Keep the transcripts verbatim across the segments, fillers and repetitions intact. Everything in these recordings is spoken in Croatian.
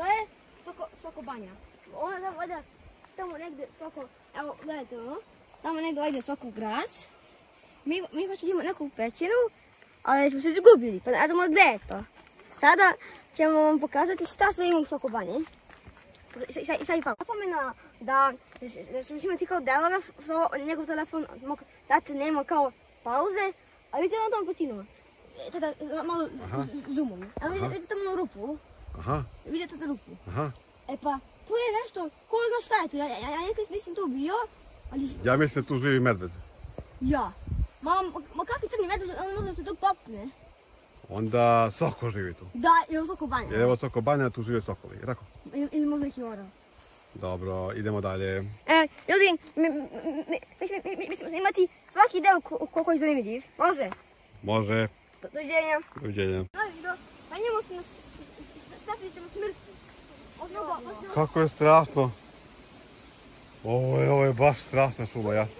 je Soko, Sokobanja. Ona da vode tamo negdje Soko, evo gledajte ono, tamo negdje ide Soko grad. Mi, mi hoćemo imati neku pećinu, ali smo se izgubili, pa ne znamo gdje je to. Sada ćemo vam pokazati šta sve ima u Sokobanji. I sad i pa. Napomena da smo imati kao delove, njegov telefon dati nema kao pauze, a vidite na tom pećinu. Sada malo zoomom. Evo vidite tamo rupu. Aha. Vidite tu rupu. Aha. E pa, tu je nešto, ko zna šta je tu, ja, ja, ja nekad nisam tu bio, ali... Ja mislim da tu živi medved. Ja. Ma, ma kakvi crni medved, on može da se tu popne. Onda Soko živi tu. Da, je u Sokobanja. Jer evo Sokobanja, tu žive Sokoli, je tako? Ili, ili možda neki orao. Dobro, idemo dalje. E, ljudi, mi, mi, mi, mi, mi, mi ćemo imati svaki deo ko, ko, koji je zanimljiv. Može? Može. Doviđenja. Doviđenja. Penjemo se na stepenicama smrti. Kako je strašno. Ovo je, ovo je baš strašna šuma. Ja,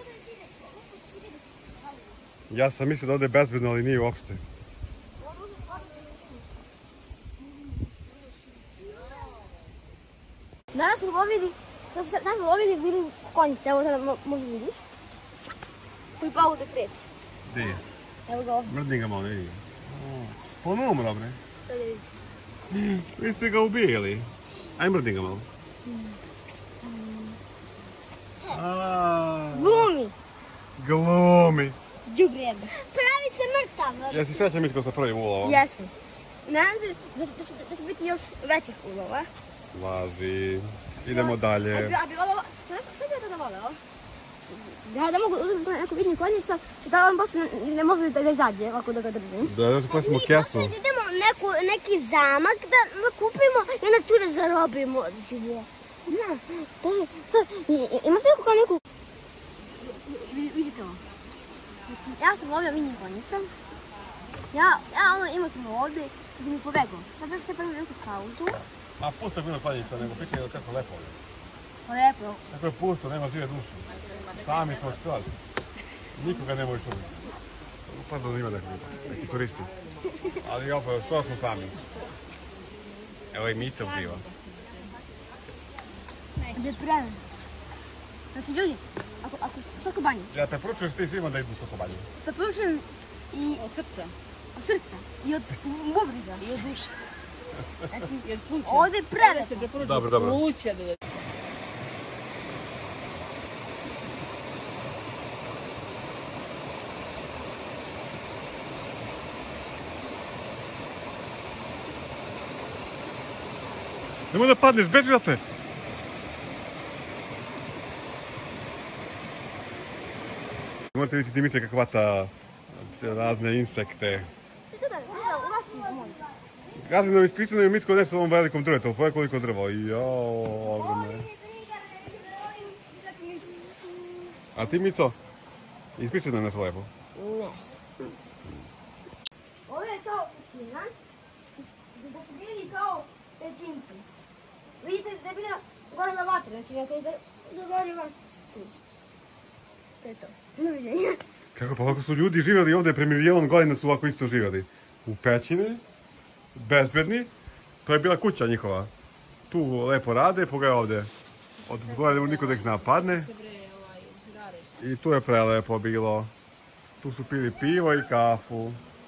ja sam mislio da ovdje je bezbedno, ali nije uopšte. Danas smo lovili, sad smo lovili bili konjice, evo sada možda vidiš. Koji pa ovdje pred. Gdje je? Evo ga ovdje. Mrdni ga malo, ne vidim. On umro, bre. Sada vidiš. Vi ste ga ubijeli. Aj mrdni ga malo. Glumi. Glumi. Đubre. Pravi se mrtav. Jesi srećan Mitko sa prvim ulovom? Jesam. Nadam se da, da, da će biti još većih ulova. Laži. Idemo dalje. A bi ovo, što bi ja tada voleo? Ja da mogu uzeti neku vidnju konjicu, da on baš ne, ne može da, da izađe ovako da ga držim. Da, da kosimo kesu. Mi idemo neku, neki zamak da, da kupimo i onda tu da zarobimo od života. Ne, to je, to je, imaš neku kao neku... Vidite ovo. Znači, ja sam lovila vidnju konjicu. Ja, ja ono imao sam ovdje da mi pobegao. Sad bih se pravila neku kauzu. Ma pusto je bilo konjica, nego pitanje kako lepo je. Pa lijepo. Kako je pusto, nema žive duše. Sami smo skroz. Nikoga ne možeš ubiti. Pardon, ima neki, neki turisti. Ali opet, skoro smo sami. Evo i Mito uživa. Gdje je preveno. Znači ljudi, ako, ako Sokobanja. Ja te poručujem s ti svima da idu u Sokobanju. Preporučujem i Od srca. od srca i od bubrega. I od duše. Znači, I od pluća. ovdje je prelepo. Se preporučuje Dobro, dobro. pluća da... Nemoj da padneš, beži da te! Možete vidjeti Dimitrija kako vata razne insekte. Što da, u vas je moj. Kaži nam ispričano je Mitko nešto o ovom velikom drvetu, pa je koliko drvo. Jao, ogromno je. A ti Mico, ispričaj nam nešto lepo. Nešto. Ovo je kao kina, da su bili kao pećinci. Vidite da je bila gorila vatra, znači ja kada je gorila tu. To je to. Doviđenja. Kako pa ovako su ljudi živjeli ovdje pre milijon godina su ovako isto živjeli. U pećini, bezbedni, to je bila kuća njihova. Tu lepo rade, pogledaj ovdje. Od zgore niko da ih napadne. I tu je prelepo bilo. Tu su pili pivo i kafu.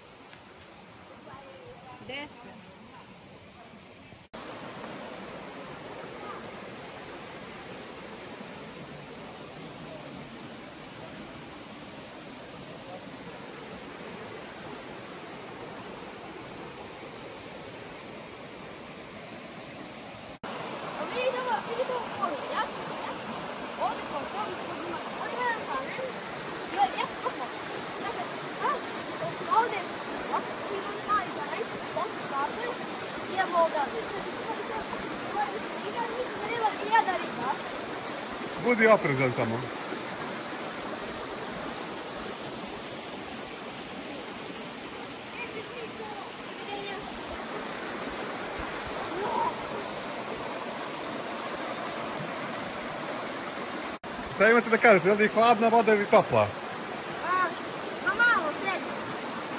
Vidite ovo, vidite ovo polje, ja? Ovdje kao to, ovdje jedan kamen, ja kako? Ovdje, ovdje imam mali kamen, ovdje kamen, i ja voda. I kad nisam zanima i ja da riba. Budi oprezan tamo. Šta imate da kažete, je li hladna voda ili topla? Pa malo, srednje.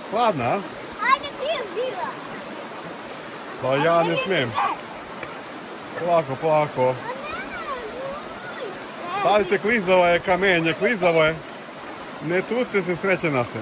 Hladna? Ajde ti je bila. Pa ja ne smijem. Polako, polako. Stavite klizavo je kamenje, klizavo je. Ne tucite se, sreće naše.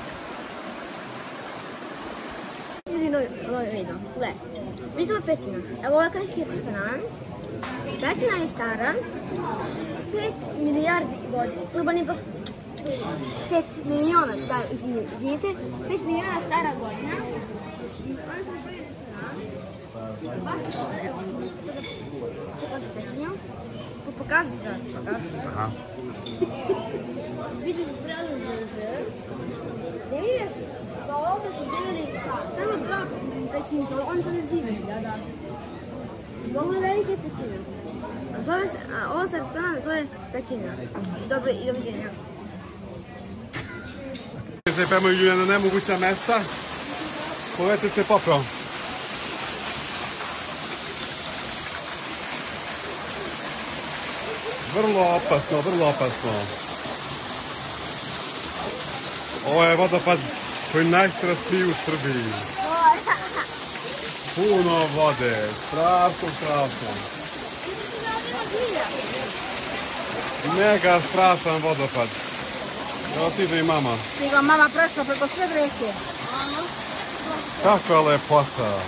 Gle, vidite ova pećina. Evo ovo je neki restoran. Pećina je stara. pet milijardi godina. Globalni baš... pet miliona stara, izvinite. pet miliona stara godina. Oni su napravili restoran. Baš evo. Pokažu pećinju. Pokažu da, pokažu. Aha. Vidi se prelaze. Ne vidite? Da ovdje su živjeli samo dva pećinca, oni su ne živjeli, da, da. Ovo je velike pećine. A zove se, a ovo se restoran zove pećina. Dobro, i doviđenja. Se prema idu na nemoguća mesta. Povedite se poprav. Vrlo opasno, vrlo opasno. Ovo je vodopad koji je najstrasniji u Srbiji. Puno vode, strašno, strašno. Mega strašan vodopad. Evo stiže i mama. Stiga mama prešla preko sve reke. Kakva lepota.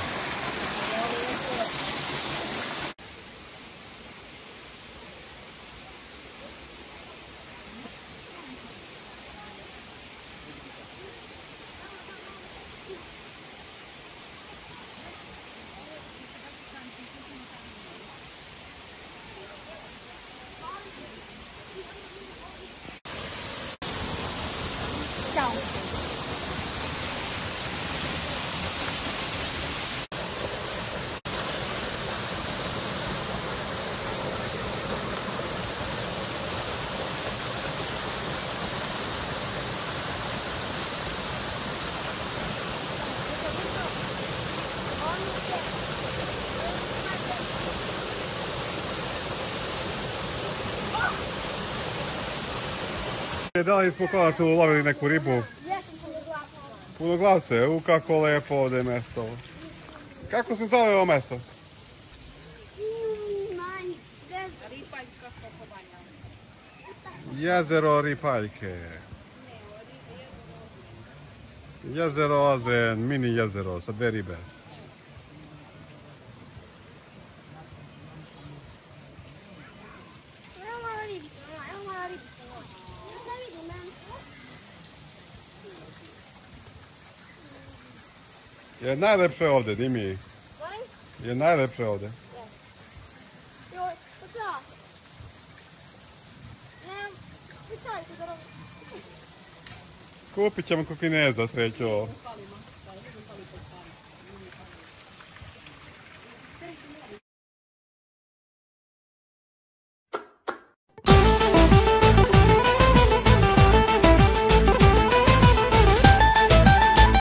Ćao. Da li smo konačno ulovili neku ribu? Punoglavce, u kako lepo ovdje je mesto. Kako se zove ovo mesto? Jezero Ripaljke. Jezero Ozen, mini jezero sa dve ribe. Je najlepše ovdje, Dimi. Je najlepše ovdje. Joj, pa da. Nemam, pitajte da robim. Kupit ćemo kokineza, srećo.